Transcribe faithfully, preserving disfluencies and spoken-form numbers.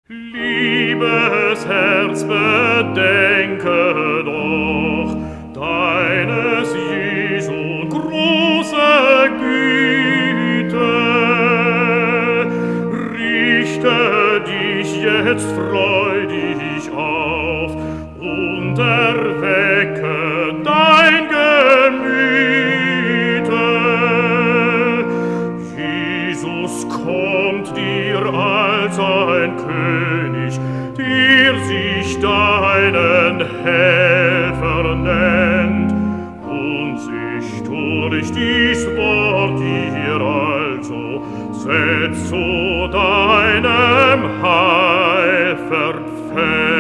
Liebes Herz, bedenke doch deines Jesu große Güte. Richte dich jetzt freudig auf und erwecke dein Gemüte. Jesus kommt dir als ein König, der sich deinen Helfer nennt und sich durch dies Wort dir also setzt zu deinem Heil verfällt.